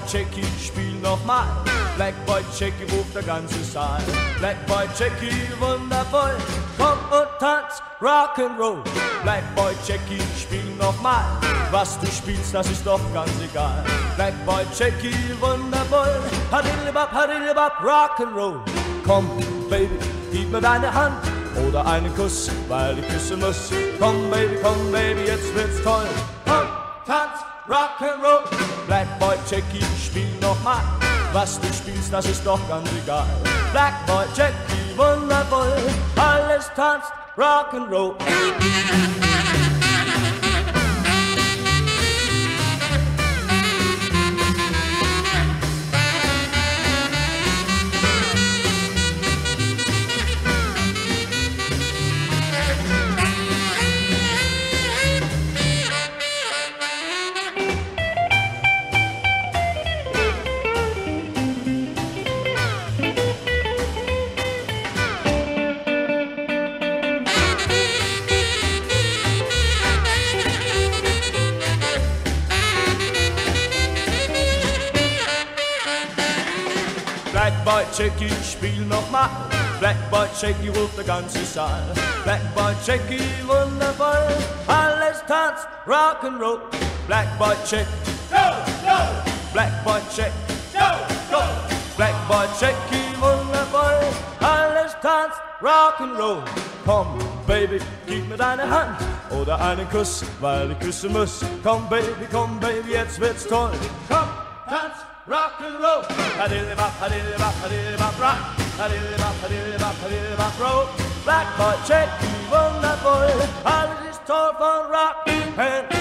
Jackie, spiel nochmal. Black Boy Jackie ruft der ganze Saal. Black Boy Jackie, wundervoll, komm und tanz Rock'n'Roll. Black Boy Jackie, spiel nochmal. Was du spielst, das ist doch ganz egal. Black Boy Jackie, wundervoll, hadillibab, Rock'n'Roll. Komm, Baby, gib mir deine Hand oder einen Kuss, weil ich küssen muss. Komm, Baby, jetzt wird's toll. Komm, tanz Rock'n'Roll. Black Boy Jackie, spiel nochmal. Was du spielst, das ist doch ganz egal. Black Boy Jackie, wundervoll, alles tanzt Rock'n'Roll. Black Boy Jackie, spiel nochmal. Black Boy Jackie ruft der ganze Saal. Black Boy Jackie, wundervoll, alles tanzt Rock'n'Roll. Black Boy Jackie, go! Black Boy Jackie, go! Black Boy Jackie, wundervoll, alles tanzt Rock'n'Roll. Komm, Baby, gib mir deine Hand oder einen Kuss, weil ich küssen muss. Komm, Baby, jetzt wird's toll. Komm, tanz Rock'n'Roll. Hadillibab, rock. Hadillibab, roll. Black Boy Jackie, wundervoll, alles ist toll von Rock'n'Roll.